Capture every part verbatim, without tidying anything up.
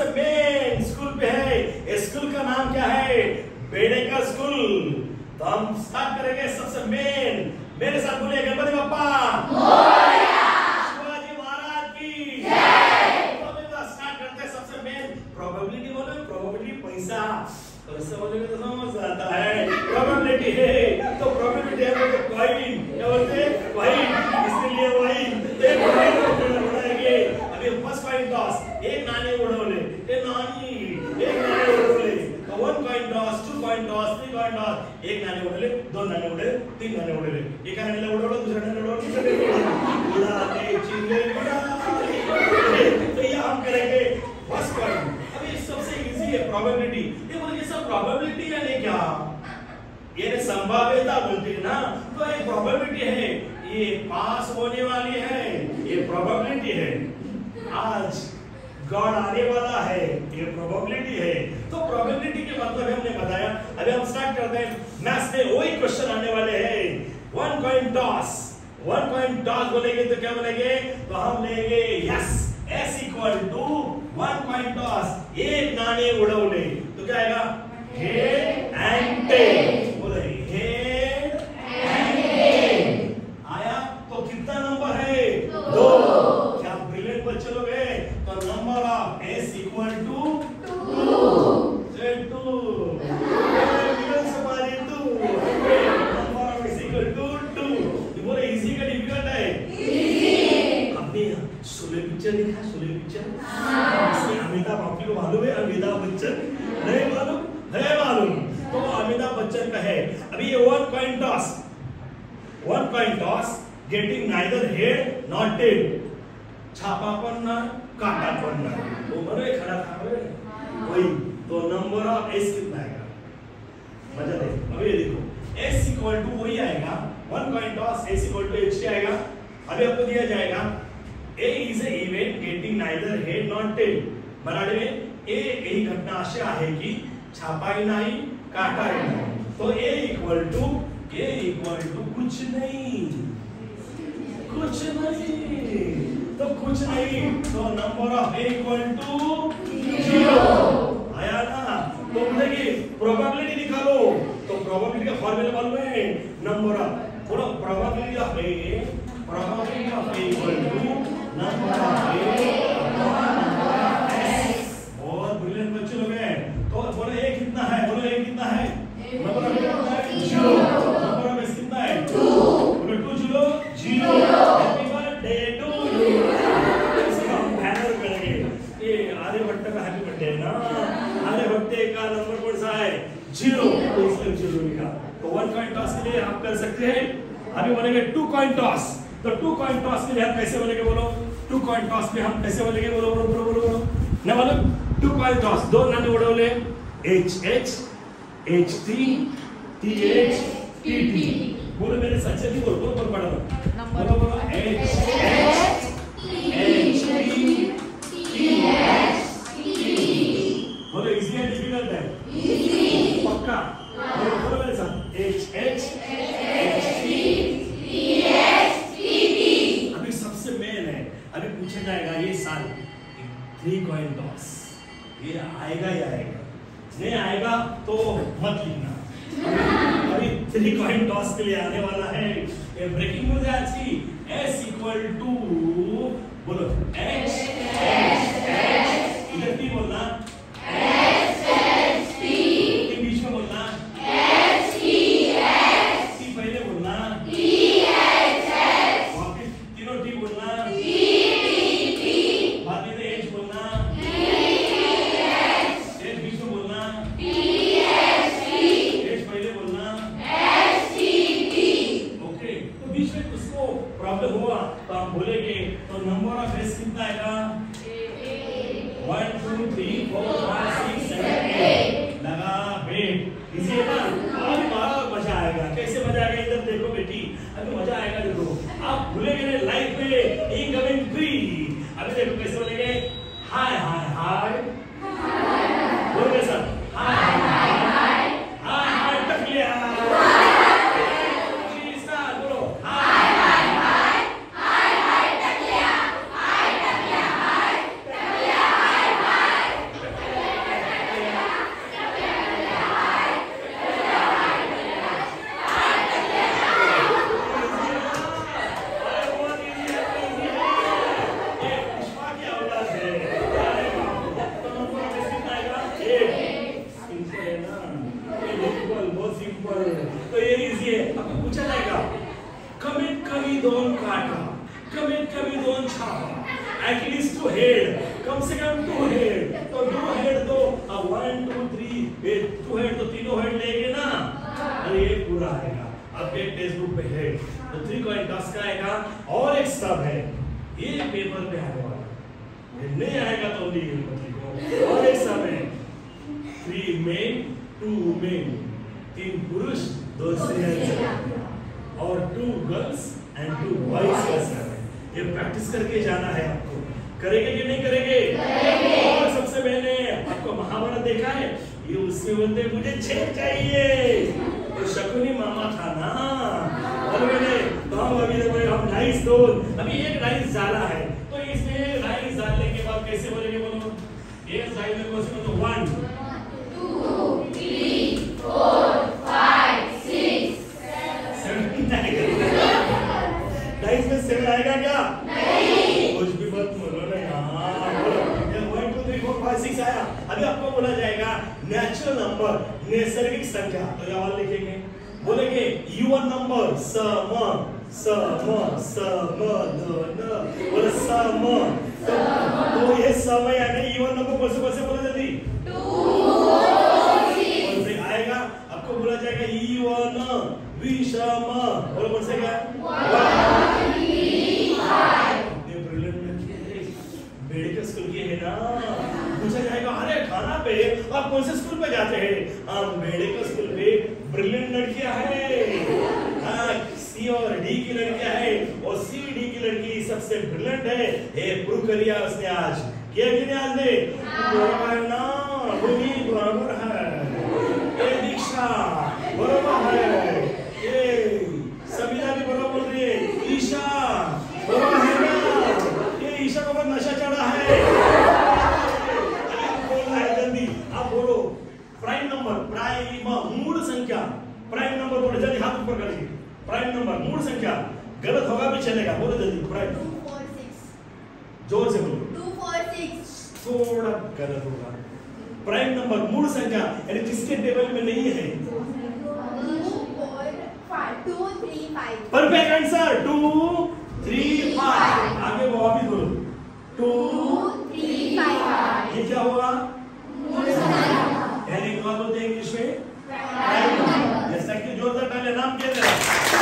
सबसे main school पे है। इस स्कूल का नाम क्या है? बेड़ेकर स्कूल। तो हम स्टार्ट करेंगे सबसे मेन। मेरे साथ बोलिए गणपति बप्पा मोरया, शिवाजी महाराज की जय। तो हम स्टार्ट करते हैं सबसे मेन प्रोबेबिलिटी। बोलो प्रोबेबिलिटी पैसा और इससे बोलेंगे तो समझ आता है। प्रोबेबिलिटी है तो प्रोबेबिलिटी है वो तो कॉइन, क्या बोलते हैं कॉइन, इसलिए वाइन एक कॉइन उड़ाएंगे। अभी फर्स्ट कॉइन टॉस, एक नानी उड़ोले, ए नानी एक नानी उड़ोले। तो one coin toss, two coin toss, three coin toss, एक नानी उड़ोले, दो नानी उड़े, तीन नानी उड़े, एक नानी ले उड़ोले, दूसरा नानी उड़ोले, तीसरा नानी उड़ोले, उड़ाते चिल्ले उड़ाते। तो ये हम करेंगे फर्स्ट कॉइन। अभी सबसे इजी है प्रोबेबिलिटी। ये बोलिए सब प्रोबेबिलिटी यानी क्या? ये संभाव्यता बोलते हैं ना, तो ये प्रोबेबिलिटी है, ये पास होने वाली है, ये प्रोबेबिलिटी है। आज गॉड आने वाला है, ये प्रोबेबिलिटी है। तो प्रोबेबिलिटी के मतलब हमने बताया। अभी हम स्टार्ट करते हैं। मैथ्स में वही क्वेश्चन आने वाले हैं। One coin toss, one coin toss बोलेंगे तो क्या बोलेंगे? तो हम लेंगे yes S equal to one coin toss, एक नाने उड़ौले, तो क्या आएगा? Head and tail. बोले हेड एंड टेल आया। तो कितना नंबर है? दो। क्या ब्रिलियंट बच्चे लोग हैं? तो number of S equal to two से टू मिलन सवारी two, number of S equal to two. ये बोले इजी का डिफिकल्ट है? इजी। आपने शोले पिक्चर देखा? शोले पिक्चर अमिताभ, आपको मालूम है अमिताभ बच्चन? नहीं मालूम? है मालूम। तो अमिताभ बच्चन का है। अभी ये one coin toss, one coin toss getting neither head not tail, छापा पण ना काटा पण ना, वो बरे खड़ा था वही। तो नंबर ऑफ एस कितना आएगा? मजा दे। अभी ये देखो एस इक्वल टू वही आएगा, one coin toss S equal to H आएगा। अभी आपको दिया जाएगा A is a event getting neither head not tail. Marathi में ए यही घटना अशी आहे की छापाही नाही काटाही नाही। तो A equal to A equal to कुछ नहीं, कुछ नहीं, तो कुछ नहीं। तो number of A equal to zero आया ना। तो देखिए प्रोबेबिलिटी निकालो। तो प्रोबेबिलिटी का फॉर्मूला मालूम है? नंबर ऑफ बोलो probability of A, probability of A equal to number of A upon number of S. बहुत ब्रिलियंट बच्चे लोग हैं। तो बोलो ए कितना है? बोलो ए कितना है? नंबर ऑफ ए कितना है? जीरो। नंबर ऑफ एस कितना है? टू। बोलो two zero zero. Happy birthday to you. इसका हम बैनर करेंगे। ये आर्यभट्ट का हैप्पी बर्थडे है ना। आर्यभट्ट का नंबर कौन सा है? जीरो, तो इसलिए जीरो लिखा। तो वन कॉइन टॉस के लिए आप कर सकते हैं। अभी बोलेंगे टू कॉइन टॉस। तो टू कॉइन टॉस के लिए हम कैसे बोलेंगे? बोलो टू कॉइन टॉस में हम कैसे बोलेंगे? बोलो बोलो बोलो बोलो बोलो ना। बोलो टू कॉइन टॉस, दो नाने उड़ौले, H H H T T H T T. बोलो मेरे साथ से बोलो बोलो बोलो पढ़ो। बोलो बोलो H H H T T H T. बोलो इजी है डिफिकल्ट है? इजी। पक्का? बोलो बोलो मेरे साथ H H H T T H T T. अभी सबसे मेन है, अभी पूछा जाएगा ये साल थ्री कॉइन टॉस, ये आएगा ही आएगा, नहीं आएगा तो मत लिखना। अभी थ्री कॉइन टॉस के लिए आने वाला है। ये ब्रेकिंग न्यूज है आज की। S इक्वल टू बोलो H H H, इधर T बोलना, H H T, T बीच में बोलना, H T H, T पहले बोलना, T H H, वापिस तीनों T बोलना, T T T, बाद में H बोलना, T H, H बीच में बोलना, T H T, H पहले बोलना, H T T। ओके, तो बीच में उसको प्रॉब्लम हुआ तो आप बोलेंगे तो नंबर ऑफ एस कितना आएगा? One two three four five six seven eight. लगा वेट इजी है ना। अब बड़ा मजा आएगा। कैसे मजा आएगा? इधर देखो बेटी, अभी मजा आएगा। देखो आप भूलेंगे लाइफ में इनकमिंग थ्री। अभी देखो कैसे बोलेंगे? हाय हाय हाय, बोलो सर, हाय हाय हाय, हाय हाय तक लिया। कम से कम टू हेड, तो टू हेड तो अब one two three two head तो तीनों हेड लेंगे ना, अरे ये पूरा आएगा आपके टेक्स्ट बुक पे है। तो थ्री कॉइन दस का आएगा और एक सब है ये पेपर पे आने वाला, ये नहीं आएगा तो नहीं लिखो। और एक सब है थ्री मेन टू मेन, तीन पुरुष दो स्त्रियां और two girls and two boys का सब है। ये प्रैक्टिस करके जाना है आपको, करेंगे कि नहीं करेंगे? और सबसे पहले आपको महाभारत देखा है, ये उसमें बोलते मुझे छेद चाहिए, तो शकुनी मामा था ना, और मैंने तो हम अभी देखो हम डाइस दो, अभी एक डाइस डाला है, तो इसमें डाइस डालने के बाद कैसे बोलेंगे बोलो? एक डाइस में कौन से तो one two three four five six seven dice में सेवन आएगा क्या? नहीं, कुछ भी मत बोलो ना यार, one two three four five six आया। अभी आपको बोला जाएगा नेचुरल नंबर, नैसर्गिक संख्या, तो यहाँ लिखेंगे, बोलेंगे इवन नंबर सम सम सम न बोले सम, तो ये सम यानी इवन नंबर कौन से कौन से बोले जल्दी? टू कौन से आएगा? आपको बोला जाएगा इवन विषम, बोलो कौन से क्या? मेडिकल स्कूल की है ना, पूछा जाएगा अरे खाना पे आप कौन से स्कूल पे जाते हैं? हम मेडिकल स्कूल पे ब्रिलियंट लड़कियां हैं, हाँ सी और डी की लड़कियां हैं, और सी डी की लड़की सबसे ब्रिलियंट है, ये प्रूव कर लिया उसने आज, किया कि नहीं आज ने? बराबर ना, भूमि बराबर है, ये दीक्षा बराबर है, ये सबिता भी बराबर बोल रही है, ईशा बराबर है ना, ये ईशा को बहुत नशा चढ़ा है, बोलना है जल्दी, आप बोलो प्राइम नंबर, प्राइम मूल संख्या, प्राइम नंबर बोलो जल्दी, हाथ ऊपर करिए, प्राइम नंबर मूल संख्या, गलत होगा भी चलेगा, बोलो जल्दी, प्राइम टू फोर सिक्स, जोर से बोलो, टू फोर सिक्स, थोड़ा गलत होगा, प्राइम नंबर मूल संख्या यानी जिसके टेबल में नहीं है, two three five, perfect answer, two three five, आगे वो अभी बोलो, टू थ्री फाइव, ये क्या होगा? यानी क्या बोलते हैं इंग्लिश में? Prime number. जैसा कि जोरदार तालियां, नाम क्या है?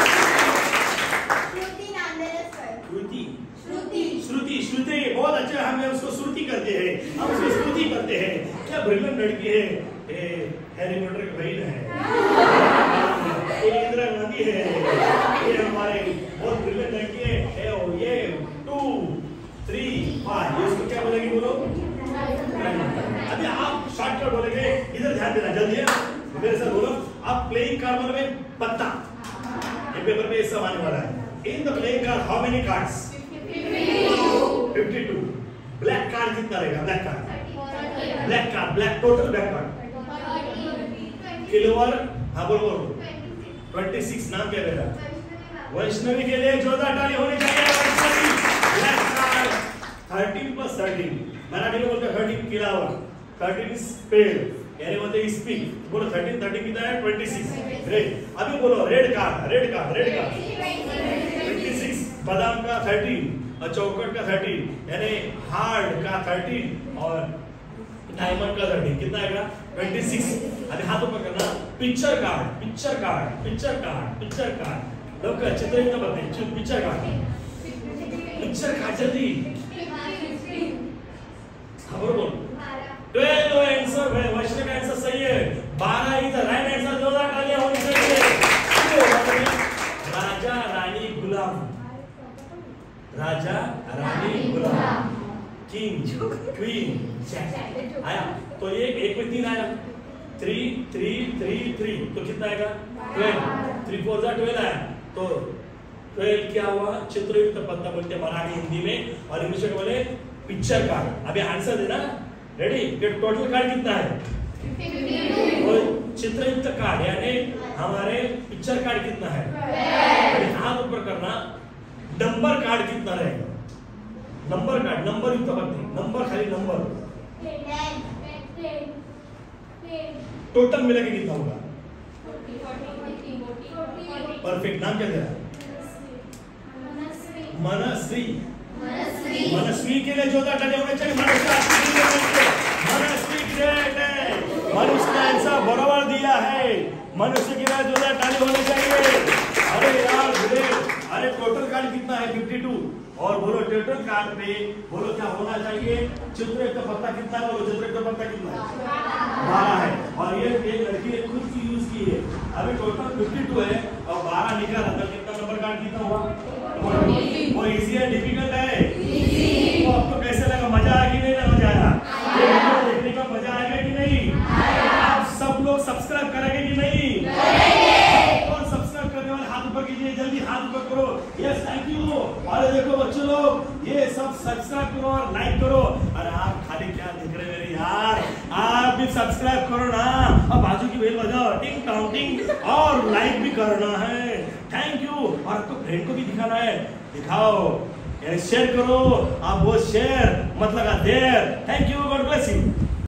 श्रुति नांदेड़ सर, श्रुति, श्रुति, श्रुति, श्रुति, बहुत अच्छा, हम उसको श्रुति करते हैं, हम उसको श्रुति करते हैं, क्या ब्रिलियंट लड़की है, ये हैरी पॉटर की बहन है, ये इंदिरा गांधी है, ये हमारे बहुत ब्रिलियंट लड़की है, ये टू थ्री फाइव, ये इसको क्या बोलेंगे बोलो? अभी आप शॉर्टकट बोलेंगे, इधर ध्यान देना जल्दी है, मेरे साथ बोलो, आप प्लेइंग कार्ड बोलोगे पत्ता, ये पेपर पे सब आने वाला है, in the playing card how many cards? Fifty two, black card कितना रहेगा? Black card, black card, black total black card, किलोवर, हाँ बोलो बोलो, ट्वेंटी सिक्स, नाम क्या रहेगा? वैष्णवी के लिए जोरदार ताली होनी चाहिए, Vaishnavi, black card, thirteen plus thirteen, Marathi में बोलते हैं थर्टीन किलावर, थर्टीन स्पेल, यानी बोलते हैं स्पीक, बोलो थर्टीन, थर्टीन कितना है? ट्वेंटी सिक्स, रेड, अभी बोलो red card, red card, red card, twenty six, बादाम का थर्टीन, और चौकट का थर्टीन, यानी हार्ड का थर्टीन, और डायमंड का थर्टीन, कितना आएगा? ट्वेंटी सिक्स, अभी हाथों पर करना, picture card, picture card, picture card, picture card, लोग चित्र ही तो बताते, पिक्चर कार्ड, पिक्चर कार्ड जल्दी, खबर बोल, ट्वेल्व आंसर है, वैष्णव का आंसर सही है, बारह इधर, राइट आंसर, जोरदार तालियां होनी चाहिए, राजा रानी गुलाम, राजा रानी गुलाम, किंग क्वीन आया, तो ये एक में तीन आया, थ्री थ्री थ्री थ्री, तो कितना आएगा? ट्वेल्व, थ्री फोर जा ट्वेल्व आया, तो ट्वेल्व क्या हुआ? चित्रयुक्त पत्ता बोलते मराठी हिंदी में, और इंग्लिश में बोले पिक्चर कार्ड। अभी आंसर देना, रेडी? ये टोटल कार्ड कितना है? चित्रयुक्त कार्ड यानी हमारे पिक्चर कार्ड कितना है? हाथ ऊपर करना, नंबर कार्ड कितना रहेगा? नंबर कार्ड, नंबर युक्त पत्ते, नंबर खाली नंबर, टोटल मिला के कितना होगा? परफेक्ट, नाम क्या तेरा? मनश्री, मनस्वी के लिए जोरदार ताली होनी चाहिए। मनस्वी मनस्वी ग्रेट है, मनुष्य ने आंसर बराबर दिया है। मनुष्य के लिए जोरदार ताली होनी चाहिए। अरे यार ग्रेट। अरे टोटल कार्ड कितना है? बावन। और बोलो टोटल कार्ड पे बोलो क्या होना चाहिए? चित्र का पत्ता कितना है? बोलो चित्र का पत्ता कितना है? बारह है। और ये एक लड़की ने खुद की यूज की है। अभी टोटल बावन है और बारह निकाला तो कितना नंबर कार्ड कितना हुआ? वो इजी है डिफिकल्ट है? तो आपको कैसे लगा? मजा आया कि नहीं? ना मजा आया? ये देखने का मजा आएगा कि नहीं? आप सब लोग सब्सक्राइब करेंगे कि नहीं? कौन सब्सक्राइब करने वाले हाथ ऊपर कीजिए, जल्दी हाथ ऊपर करो। Yes thank you. अरे देखो बच्चों लोग ये सब सब्सक्राइब करो और लाइक करो। अरे आप खाली क्या देख रहे मेरे यार, आप भी सब्सक्राइब करो ना और बाजू की बेल बजाओ टिंग टॉन्ग टिंग और लाइक भी करना है। Thank you. और आपको फ्रेंड को भी दिखाना है, दिखाओ, शेयर करो। आप वो शेयर मत लगा देर। Thank you, God bless you.